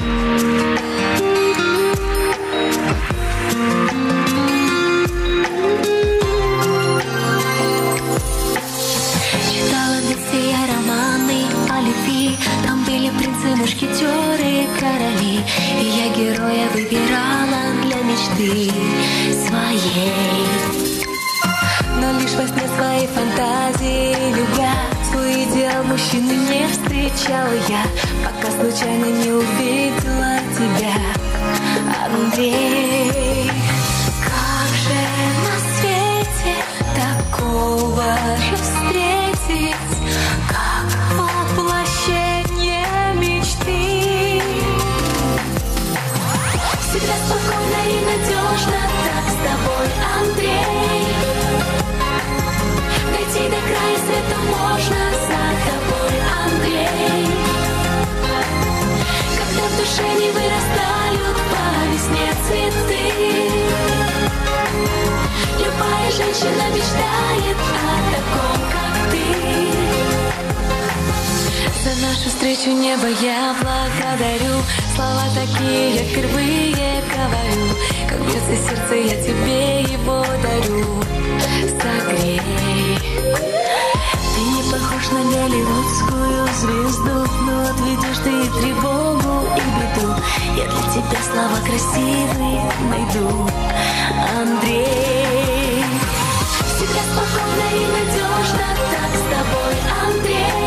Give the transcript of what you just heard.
Мушкетеры, короли, и я героя выбирала для мечты своей. Но лишь во сне своей фантазии любя свой идеал мужчины не встречала я, пока случайно не увидела тебя, Андрей. Как же на свете такого же встретить, как воплощение мечты? Всегда спокойно и надежно так с тобой, Андрей. Дойти до края света можно за тобой, Андрей. Когда в душе не вырастают по весне цветы, любая женщина мечтает о таком, как ты. За нашу встречу небо я благодарю. Слова такие я впервые говорю. Как бьется сердце, я тебе его дарю. Согрей. Ты не похож на голливудскую звезду, но отведешь ты и тревогу, и беду. Я для тебя слова красивые найду, Андрей. Всегда спокойно и надежно так с тобой, Андрей.